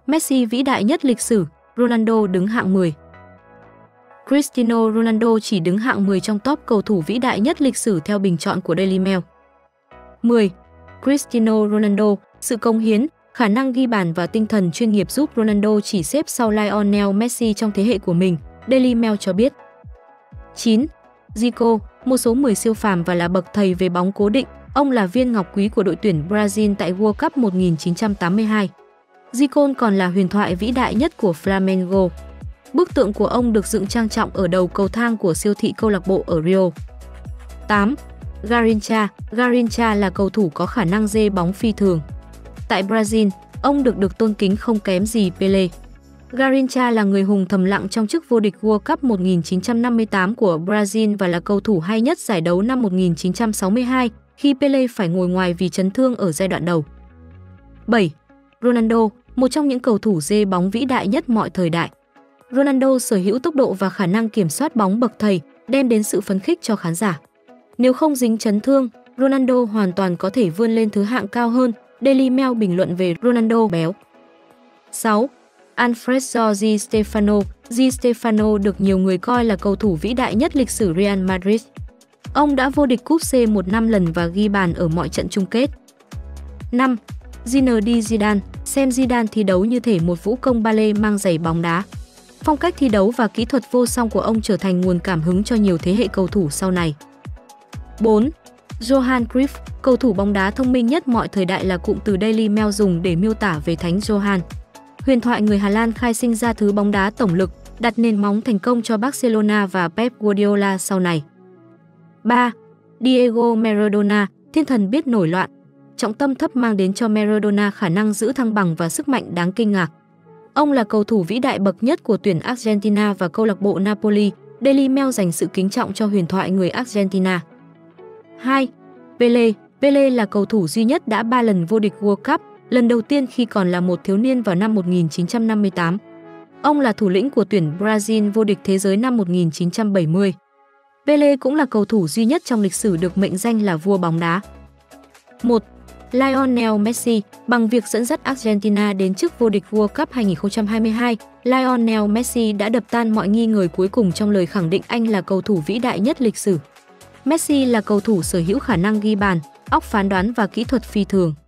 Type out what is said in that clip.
Messi vĩ đại nhất lịch sử, Ronaldo đứng hạng 10. Cristiano Ronaldo chỉ đứng hạng 10 trong top cầu thủ vĩ đại nhất lịch sử theo bình chọn của Daily Mail. 10. Cristiano Ronaldo, sự cống hiến, khả năng ghi bàn và tinh thần chuyên nghiệp giúp Ronaldo chỉ xếp sau Lionel Messi trong thế hệ của mình, Daily Mail cho biết. 9. Zico, một số 10 siêu phàm và là bậc thầy về bóng cố định, ông là viên ngọc quý của đội tuyển Brazil tại World Cup 1982. Zico còn là huyền thoại vĩ đại nhất của Flamengo. Bức tượng của ông được dựng trang trọng ở đầu cầu thang của siêu thị câu lạc bộ ở Rio. 8. Garrincha. Garrincha là cầu thủ có khả năng dê bóng phi thường. Tại Brazil, ông được tôn kính không kém gì Pele. Garrincha là người hùng thầm lặng trong chức vô địch World Cup 1958 của Brazil và là cầu thủ hay nhất giải đấu năm 1962 khi Pele phải ngồi ngoài vì chấn thương ở giai đoạn đầu. 7. Ronaldo, một trong những cầu thủ dê bóng vĩ đại nhất mọi thời đại. Ronaldo sở hữu tốc độ và khả năng kiểm soát bóng bậc thầy, đem đến sự phấn khích cho khán giả. Nếu không dính chấn thương, Ronaldo hoàn toàn có thể vươn lên thứ hạng cao hơn, Daily Mail bình luận về Ronaldo béo. 6. Alfredo Di Stefano. Di Stefano được nhiều người coi là cầu thủ vĩ đại nhất lịch sử Real Madrid. Ông đã vô địch cúp C1 5 lần và ghi bàn ở mọi trận chung kết. 5. Zinedine Zidane. Xem Zidane thi đấu như thể một vũ công ballet mang giày bóng đá. Phong cách thi đấu và kỹ thuật vô song của ông trở thành nguồn cảm hứng cho nhiều thế hệ cầu thủ sau này. 4. Johan Cruyff, cầu thủ bóng đá thông minh nhất mọi thời đại là cụm từ Daily Mail dùng để miêu tả về Thánh Johan. Huyền thoại người Hà Lan khai sinh ra thứ bóng đá tổng lực, đặt nền móng thành công cho Barcelona và Pep Guardiola sau này. 3. Diego Maradona, thiên thần biết nổi loạn. Trọng tâm thấp mang đến cho Maradona khả năng giữ thăng bằng và sức mạnh đáng kinh ngạc. Ông là cầu thủ vĩ đại bậc nhất của tuyển Argentina và câu lạc bộ Napoli. Daily Mail dành sự kính trọng cho huyền thoại người Argentina. 2. Pele. Pele là cầu thủ duy nhất đã 3 lần vô địch World Cup, lần đầu tiên khi còn là một thiếu niên vào năm 1958. Ông là thủ lĩnh của tuyển Brazil vô địch thế giới năm 1970. Pele cũng là cầu thủ duy nhất trong lịch sử được mệnh danh là vua bóng đá. 1. Lionel Messi. Bằng việc dẫn dắt Argentina đến chức vô địch World Cup 2022, Lionel Messi đã đập tan mọi nghi ngờ cuối cùng trong lời khẳng định anh là cầu thủ vĩ đại nhất lịch sử. Messi là cầu thủ sở hữu khả năng ghi bàn, óc phán đoán và kỹ thuật phi thường.